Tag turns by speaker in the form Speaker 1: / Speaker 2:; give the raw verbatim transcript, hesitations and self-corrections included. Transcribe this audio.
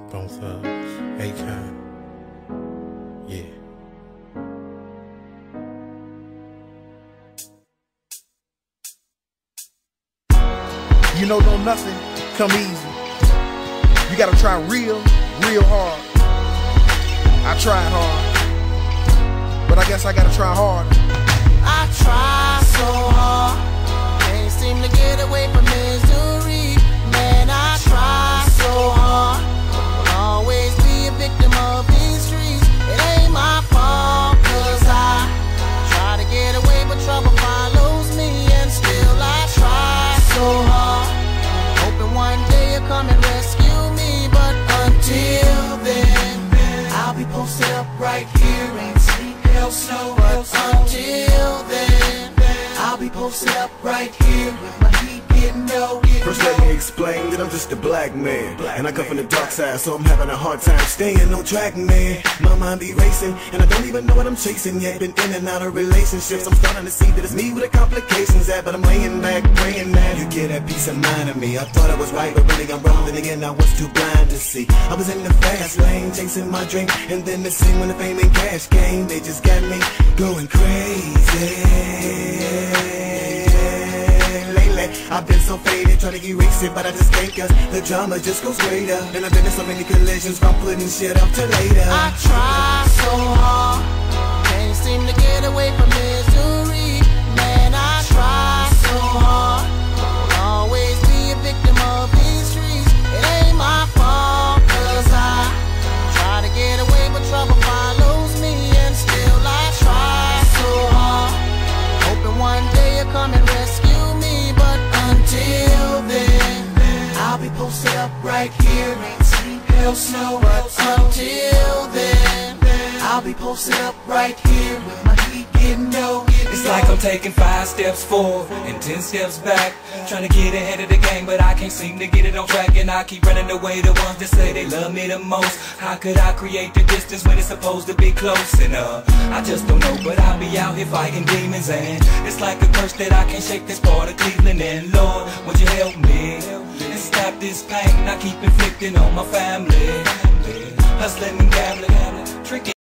Speaker 1: Bone Thugs, Akon, yeah.
Speaker 2: You know, don't nothing come easy. You gotta try real, real hard. I tried hard, but I guess I gotta try harder.
Speaker 3: I try so hard, can't seem to get away from misery. Man, I try so hard, will always be a victim of these streets. It ain't my fault, cause I try to get away, but trouble follows me. And still I try so hard, hoping one day you'll come and rescue me. But until then, I'll be posted up right here and sleep hell snow. But until then, I'll be posted up right here with my heat getting low.
Speaker 4: First let me explain that I'm just a black man, and I come from the dark side, so I'm having a hard time staying on track, man. My mind be racing, and I don't even know what I'm chasing yet. Been in and out of relationships, I'm starting to see that it's me with the complications at. But I'm laying back, praying that you get that peace of mind of me. I thought I was right, but really I'm wrong. Then again, I was too blind to see. I was in the fast lane, chasing my dream, and then the scene when the fame and cash came, they just got me going crazy. I've been so faded, trying to erase it, but I just can't, cause the drama just goes greater. And I've been in so many collisions from putting shit off to later.
Speaker 3: I try so hard, can't seem to get away from misery. Man, I try so hard, will always be a victim of these streets. It ain't my fault, cause I try to get away, but trouble follows me. And still I try so hard, hoping one day you'll come and rescue me. But until then, I'll be posted up right here, ain't sleep, hell, snow. But until then, I'll be posted up right here with my heat getting low.
Speaker 5: It's like I'm taking five steps forward and ten steps back, trying to get ahead of the game, but I can't seem to get it on track. And I keep running away the ones that say they love me the most. How could I create the distance when it's supposed to be close? And uh, I just don't know, but I'll be out here fighting demons. And it's like a curse that I can't shake, this part of Cleveland. And Lord, would you help me and stop this pain I keep inflicting on my family? Hustling and gambling, drinking.